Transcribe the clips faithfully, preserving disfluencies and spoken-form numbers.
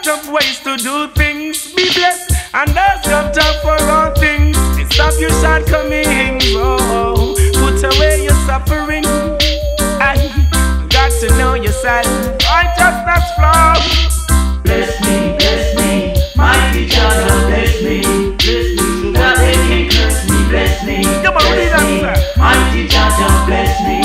lot of ways to do things. Be blessed and ask your time for all things. Stop your shortcomings. Oh, put away your suffering. I got to know yourself. Righteousness flow. Bless me, bless me, mighty Jah, bless me, bless me, so that they can curse me. Bless me, bless me, mighty Jah, bless me.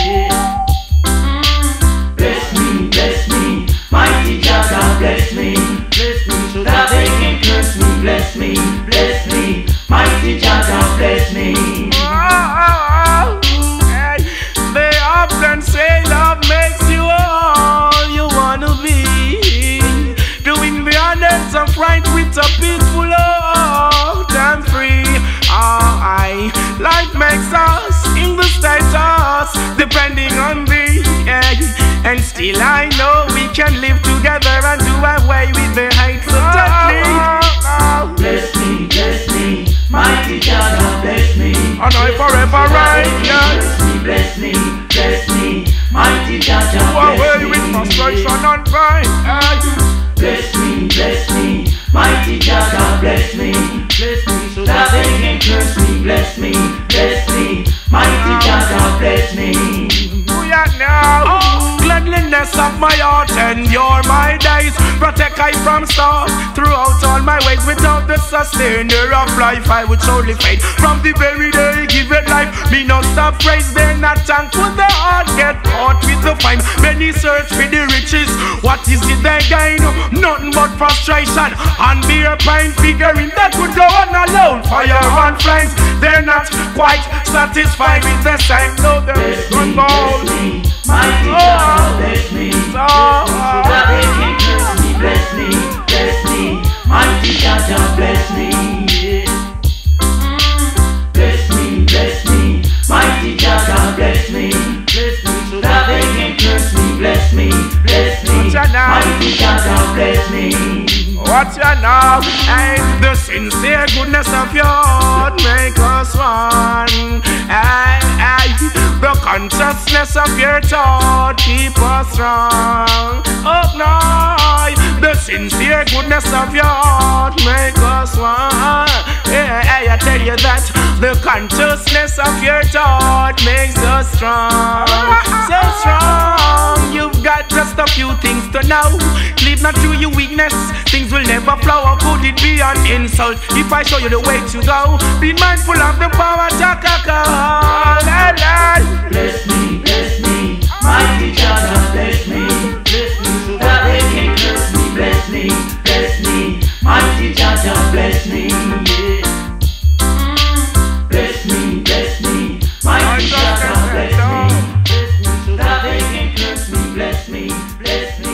Bless me, bless me, mighty Jah, bless me, bless me, so that they can curse me. Bless me, bless me, mighty Jah, bless me. Oh, hey. They often say love makes you all you wanna be. Doing the honors of right with a peaceful heart and free. Oh, I life makes us in the status depending on thee. Yeah. And still I know we can live together and do away with the hate so gently. Bless me, bless me, mighty Jah, bless me. And I forever right, yeah. Bless me, bless me, bless me, mighty Jah, Do bless away me. with frustration and pride. Bless me, bless me, mighty Jah, bless me, bless me, so that they can curse me. Bless me, bless me, mighty Jah, bless me. We are now. Oh, cleanliness of my heart and you're my days. Protect I from stars throughout all my ways. Without the sustainer of life, I would surely fade. From the very day give it life, me no stop praise. They're not thankful, the heart get caught with the fine. Many search for the riches, what is it they gain? Nothing but frustration and beer pine. Figuring that could go on alone. Fire and flames, they're not quite satisfied with the same. No, they're Bless me, bless me, mighty Jah, bless me, bless me, so that they can curse me. Bless me, bless me, mighty Jah, bless me. Bless me, bless me, mighty Jah, bless me, bless me, so that they can curse me. Bless me, bless me, mighty Jah, bless me. Watch ya now, hey, the sincere goodness of your heart make us one. Hey, hey, the consciousness of your thought keep us strong. Oh no, the sincere goodness of your heart make us one. Hey, hey, I tell you that the consciousness of your thought makes us strong. So strong, you've got just a few things to know. Live not through your weakness, things will never flow. Or could it be an insult if I show you the way to go? Be mindful of the power Jah call. Bless me, bless me, mighty Jah, bless me, bless me, so that they can curse me. Bless me, bless me, mighty Jah, bless me. Bless me, bless me, mighty Jah, bless me, bless me, so that they can curse me. Bless me, bless me.